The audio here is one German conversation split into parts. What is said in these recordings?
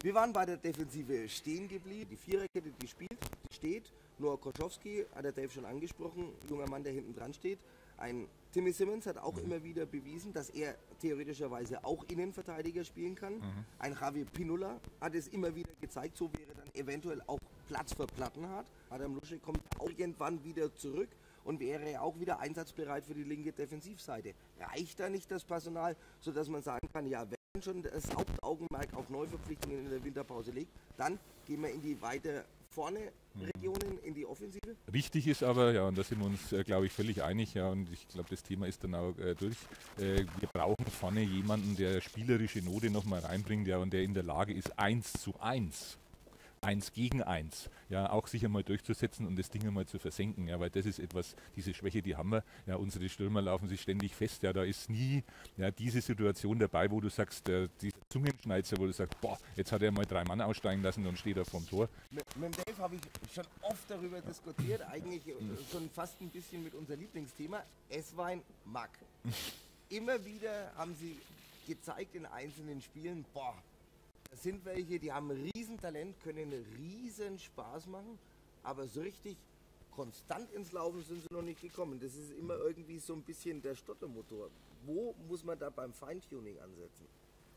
Wir waren bei der Defensive stehen geblieben. Die Viererkette, die steht. Noah Koschowski, hat der Dave schon angesprochen, junger Mann, der hinten dran steht. Ein Timmy Simmons hat auch immer wieder bewiesen, dass er theoretischerweise auch Innenverteidiger spielen kann. Ein Javier Pinola hat es immer wieder gezeigt, so wäre dann eventuell auch Platz für Plattenhardt. Adam Lusche kommt auch irgendwann wieder zurück und wäre auch wieder einsatzbereit für die linke Defensivseite. Reicht da nicht das Personal, sodass man sagen kann, ja, wenn schon das Hauptaugenmerk auf Neuverpflichtungen in der Winterpause liegt, dann gehen wir in die weiter vorne Regionen, in die Offensive? Richtig ist aber, ja, und da sind wir uns, glaube ich, völlig einig, ja, und ich glaube, das Thema ist dann auch durch. Wir brauchen vorne jemanden, der spielerische Note nochmal reinbringt, ja, und der in der Lage ist, 1:1. 1 gegen 1, ja, auch sich einmal durchzusetzen und das Ding einmal zu versenken, ja, weil das ist etwas, diese Schwäche, die haben wir, ja, unsere Stürmer laufen sich ständig fest, ja, da ist nie, ja, diese Situation dabei, wo du sagst, dieser Zungenschneizer, wo du sagst, boah, jetzt hat er mal 3 Mann aussteigen lassen und steht er vorm Tor. Mit dem Dave habe ich schon oft darüber diskutiert, eigentlich schon fast ein bisschen mit unser Lieblingsthema, Esswein, Mack. Immer wieder haben sie gezeigt in einzelnen Spielen, boah, das sind welche, die haben ein Riesentalent, können riesen Spaß machen, aber so richtig konstant ins Laufen sind sie noch nicht gekommen. Das ist immer irgendwie so ein bisschen der Stottermotor. Wo muss man da beim Feintuning ansetzen?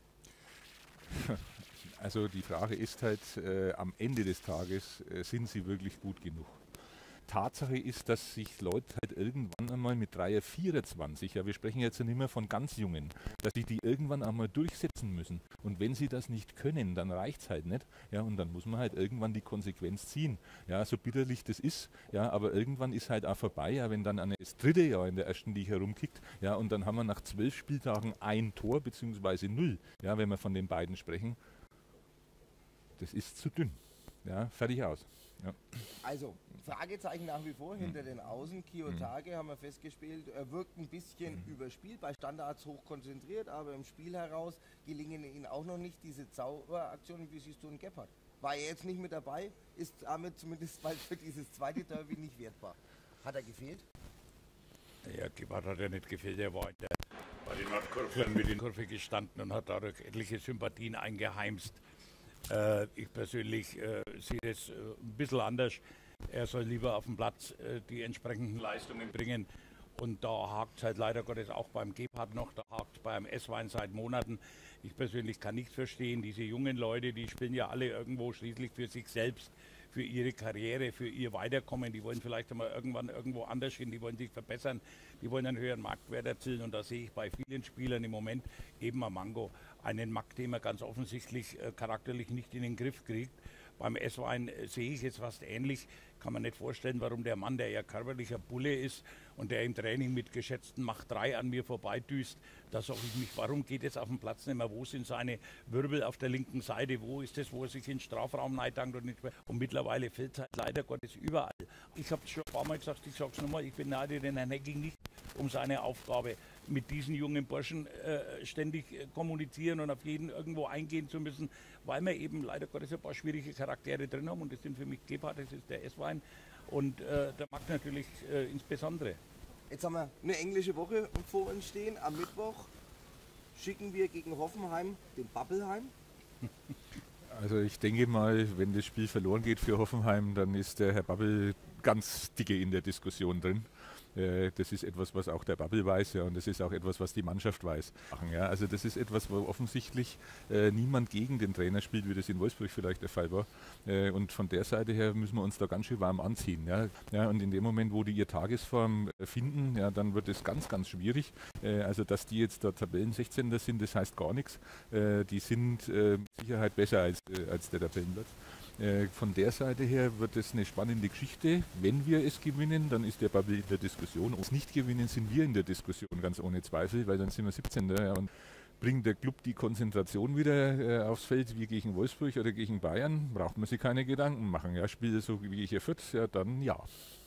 Also die Frage ist halt, am Ende des Tages sind sie wirklich gut genug. Tatsache ist, dass sich Leute halt irgendwann einmal mit 3er, 24, ja, wir sprechen jetzt nicht mehr von ganz Jungen, dass sich die irgendwann einmal durchsetzen müssen. Und wenn sie das nicht können, dann reicht es halt nicht. Ja, und dann muss man halt irgendwann die Konsequenz ziehen. Ja, so bitterlich das ist, ja, aber irgendwann ist halt auch vorbei, ja, wenn dann das 3. Jahr in der ersten Liga herumkickt, ja, und dann haben wir nach 12 Spieltagen 1 Tor, beziehungsweise 0, ja, wenn wir von den beiden sprechen. Das ist zu dünn. Ja, fertig aus. Ja. Also, Fragezeichen nach wie vor hinter den Außen. Kiyotake haben wir festgespielt, er wirkt ein bisschen überspielt, bei Standards hoch konzentriert, aber im Spiel heraus gelingen ihnen auch noch nicht diese Zauberaktionen, wie siehst du in Gebhardt. War er jetzt nicht mit dabei, ist damit zumindest mal für dieses zweite Derby nicht wertbar. Hat er gefehlt? Ja, Gebhardt hat ja nicht gefehlt, er war bei den Nordkurven mit in Kurve gestanden und hat dadurch etliche Sympathien eingeheimst. Ich persönlich sehe das ein bisschen anders. Er soll lieber auf dem Platz die entsprechenden Leistungen bringen. Und da hakt es halt leider Gottes auch beim Gebhardt noch, da hakt es beim Esswein seit Monaten. Ich persönlich kann nichts verstehen. Diese jungen Leute, die spielen ja alle irgendwo schließlich für sich selbst, für ihre Karriere, für ihr Weiterkommen. Die wollen vielleicht einmal irgendwann irgendwo anders hin, die wollen sich verbessern, die wollen einen höheren Marktwert erzielen. Und da sehe ich bei vielen Spielern im Moment eben am Mango einen Mack, den man ganz offensichtlich charakterlich nicht in den Griff kriegt. Beim Esswein sehe ich es fast ähnlich. Kann man nicht vorstellen, warum der Mann, der ja körperlicher Bulle ist und der im Training mit geschätzten Mach 3 an mir vorbeidüst, da sage ich mich, warum geht es auf dem Platz nicht mehr? Wo sind seine Wirbel auf der linken Seite? Wo ist das, wo er sich in den Strafraum reintankt und nicht mehr? Und mittlerweile fällt es halt leider Gottes überall. Ich habe es schon ein paar Mal gesagt, ich sage es nochmal, ich beneide den Herrn Hecking nicht um seine Aufgabe, mit diesen jungen Burschen ständig kommunizieren und auf jeden irgendwo eingehen zu müssen, weil wir eben leider Gottes ein paar schwierige Charaktere drin haben und das sind für mich Gebhardt, das ist der Esswein und der Mack natürlich insbesondere. Jetzt haben wir eine englische Woche vor uns stehen. Am Mittwoch schicken wir gegen Hoffenheim den Babbelheim. Also ich denke mal, wenn das Spiel verloren geht für Hoffenheim, dann ist der Herr Babbel ganz dicke in der Diskussion drin. Das ist etwas, was auch der Babbel weiß, ja, und das ist auch etwas, was die Mannschaft weiß. Ja, also das ist etwas, wo offensichtlich niemand gegen den Trainer spielt, wie das in Wolfsburg vielleicht der Fall war. Und von der Seite her müssen wir uns da ganz schön warm anziehen. Ja. Ja, und in dem Moment, wo die ihre Tagesform finden, ja, dann wird es ganz, ganz schwierig. Also dass die jetzt da Tabellen 16. sind, das heißt gar nichts. Die sind mit Sicherheit besser als der Tabellenplatz. Von der Seite her wird es eine spannende Geschichte. Wenn wir es gewinnen, dann ist der Babbel in der Diskussion. Wenn wir es nicht gewinnen, sind wir in der Diskussion, ganz ohne Zweifel, weil dann sind wir 17. Ja, und bringt der Club die Konzentration wieder aufs Feld wie gegen Wolfsburg oder gegen Bayern, braucht man sich keine Gedanken machen. Ja, spielt so wie ich hier Fürth, ja dann ja.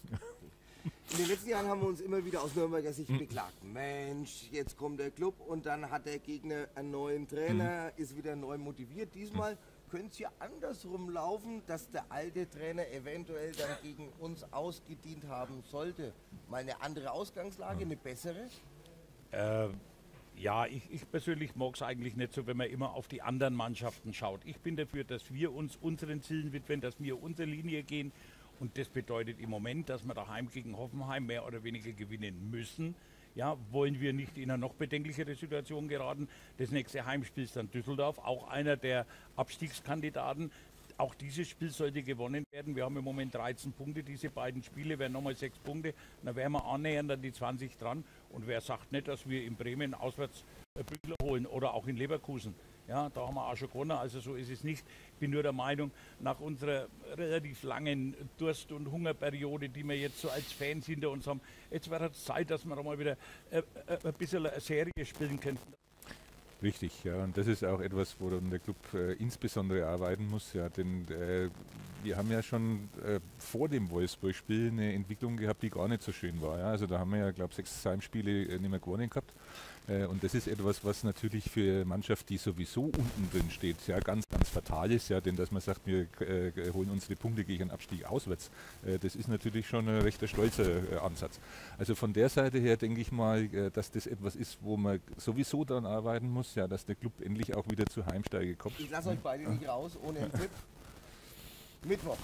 In den letzten Jahren haben wir uns immer wieder aus Nürnberger Sicht beklagt. Mensch, jetzt kommt der Club und dann hat der Gegner einen neuen Trainer, ist wieder neu motiviert. Diesmal könnte es ja andersrum laufen, dass der alte Trainer eventuell dann gegen uns ausgedient haben sollte. Mal eine andere Ausgangslage, eine bessere? Ja, ich persönlich mag es eigentlich nicht so, wenn man immer auf die anderen Mannschaften schaut. Ich bin dafür, dass wir uns unseren Zielen widmen, dass wir unsere Linie gehen. Und das bedeutet im Moment, dass wir daheim gegen Hoffenheim mehr oder weniger gewinnen müssen. Ja, wollen wir nicht in eine noch bedenklichere Situation geraten. Das nächste Heimspiel ist dann Düsseldorf, auch einer der Abstiegskandidaten. Auch dieses Spiel sollte gewonnen werden. Wir haben im Moment 13 Punkte. Diese beiden Spiele wären nochmal 6 Punkte. Dann wären wir annähernd an die 20 dran. Und wer sagt nicht, dass wir in Bremen auswärts Bündler holen oder auch in Leverkusen. Ja, da haben wir auch schon gewonnen. Also so ist es nicht. Ich bin nur der Meinung, nach unserer relativ langen Durst- und Hungerperiode, die wir jetzt so als Fans hinter uns haben, jetzt wäre es Zeit, dass wir mal wieder ein bisschen eine Serie spielen könnten. Richtig, ja, und das ist auch etwas, woran der Club insbesondere arbeiten muss, ja, denn wir haben ja schon vor dem Wolfsburg-Spiel eine Entwicklung gehabt, die gar nicht so schön war. Ja. Also da haben wir ja, glaube ich, 6 Heimspiele nicht mehr gewonnen gehabt. Und das ist etwas, was natürlich für eine Mannschaft, die sowieso unten drin steht, ja, ganz, ganz fatal ist, ja, denn dass man sagt, wir holen unsere Punkte gegen einen Abstieg auswärts, das ist natürlich schon ein recht stolzer Ansatz. Also von der Seite her denke ich mal, dass das etwas ist, wo man sowieso daran arbeiten muss, ja, dass der Club endlich auch wieder zur Heimsteige kommt. Ich lasse euch beide nicht raus ohne einen Tipp. Mittwoch,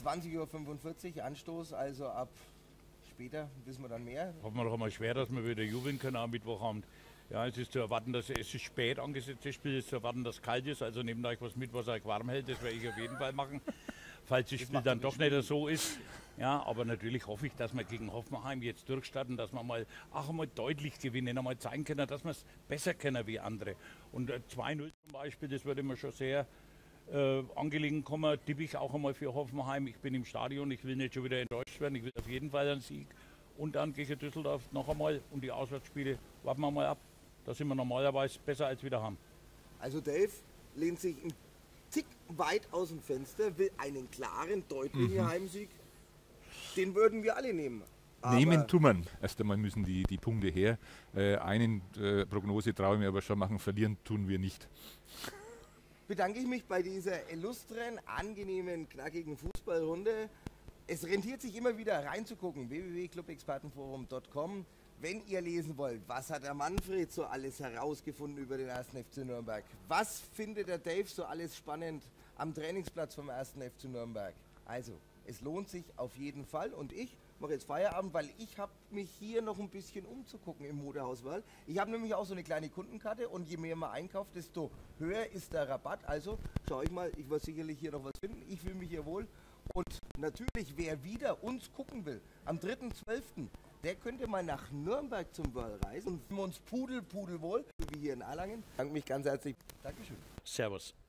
20:45 Uhr Anstoß, also ab später wissen wir dann mehr. Hoffen wir doch einmal schwer, dass wir wieder jubeln können am Mittwochabend. Ja, es ist zu erwarten, dass es ist spät angesetzt, das Spiel ist zu erwarten, dass es kalt ist. Also nehmt euch was mit, was euch warm hält, das werde ich auf jeden Fall machen. Falls das Spiel dann doch nicht so ist. Ja, aber natürlich hoffe ich, dass wir gegen Hoffenheim jetzt durchstarten, dass wir mal deutlich gewinnen, einmal zeigen können, dass wir es besser können wie andere. Und 2-0 zum Beispiel, das würde mir schon sehr angelegen kommen, tippe ich auch einmal für Hoffenheim. Ich bin im Stadion, ich will nicht schon wieder enttäuscht werden, ich will auf jeden Fall einen Sieg. Und dann gegen Düsseldorf noch einmal und die Auswärtsspiele warten wir mal ab. Da sind wir normalerweise besser als wir da haben. Also Dave lehnt sich einen Tick weit aus dem Fenster, will einen klaren, deutlichen Heimsieg. Den würden wir alle nehmen. Nehmen tun man. Erst einmal müssen die Punkte her. Einen Prognose traue ich mir aber schon machen, verlieren tun wir nicht. Bedanke ich mich bei dieser illustren, angenehmen, knackigen Fußballrunde. Es rentiert sich immer wieder reinzugucken, www.clubexpertenforum.com. Wenn ihr lesen wollt, was hat der Manfred so alles herausgefunden über den 1. FC Nürnberg? Was findet der Dave so alles spannend am Trainingsplatz vom 1. FC Nürnberg? Also, es lohnt sich auf jeden Fall und ich mache jetzt Feierabend, weil ich habe mich hier noch ein bisschen umzugucken im Modehaus Wörl. Ich habe nämlich auch so eine kleine Kundenkarte und je mehr man einkauft, desto höher ist der Rabatt. Also schaue ich mal, ich werde sicherlich hier noch was finden. Ich fühle mich hier wohl. Und natürlich, wer wieder uns gucken will, am 3.12., der könnte mal nach Nürnberg zum Wörl reisen und wir uns pudelwohl, wie hier in Erlangen. Ich danke mich ganz herzlich. Dankeschön. Servus.